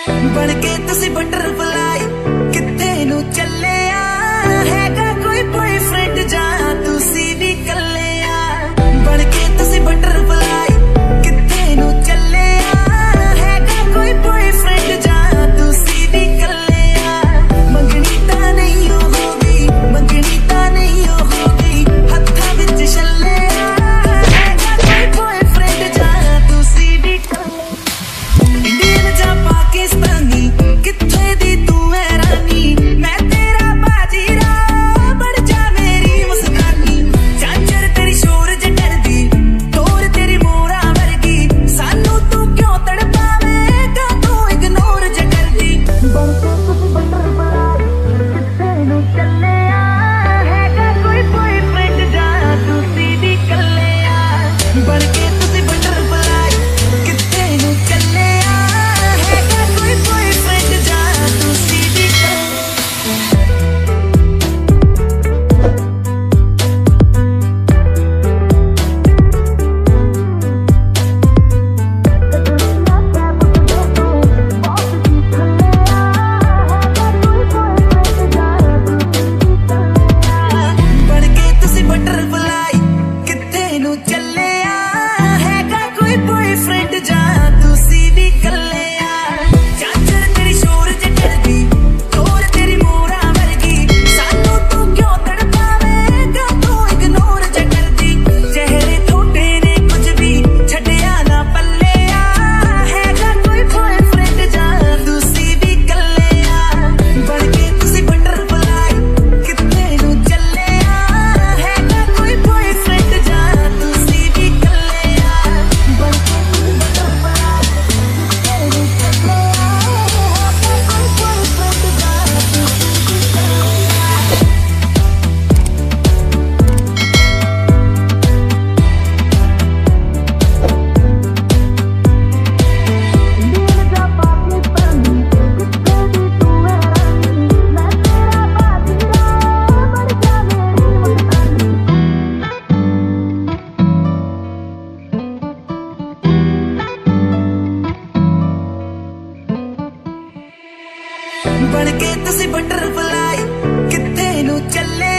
बन के तुसी बटरफ्लाई किथे नू चले आ हैगा कोई बॉयफ्रेंड जा तुसी भी कल्ले आ बन के तुसी बटरफ्लाई किथे नू चले आ हैगा कोई बॉयफ्रेंड जा तुसी भी कल्ले आ मंगनी ता नहीं होगी मंगनी ता नहीं होगी हत्था विच छल्ले आ हैगा कोई बॉयफ्रेंड जा तुसी भी कल्ले इंडियन जा पाकिस्तानी किथे दी तू है रानी मैं तेरा बाजीरा बन जा मेरी मुस्कानी चांचर तेरी शोर च डरदी तोर तेरी मोरा वर्गी सानू तू क्यों तड़पावेगा तू इग्नोर च करदी बन के तुसी बटरफ्लाई किथे नू चले आ हैगा कोई बॉयफ्रेंड जा तुसी भी कल्ले आ बन के तुसी बटरफ्लाई किथे नू चले आ हैगा कोई बॉयफ्रेंड जा तुसी भी बन के तुसी बटरफ्लाई किथे नू चले आ हैगा कोई बॉयफ्रेंड जा तुसी भी कल्ले आ चांचर तेरी शोर च डरदी तोर तेरी मोरा वर्गी सानू तू क्यों तड़पावेगा तू इग्नोर च करदी चेहरे थोड़े ने कुछ भी छड्डिया ना पल्ले आ हैगा कोई बॉयफ्रेंड जा तुसी भी कल्ले आ बन के तुसी बटरफ्लाई किथे नू चले आ हैगा कोई बॉयफ्रेंड जा तुसी भी कल्ले आ बन के तुसी बटरफ्लाई किथे नू चले आ हैगा कोई बॉयफ्रेंड जा तुसी भी कल्ले आ इंडियन जा पाकिस्तानी किथे दी तू है रानी मैं तेरा बाजीरा बन जा मेरी मुस्कानी बन के तुसी बटरफ्लाई किथे नू चले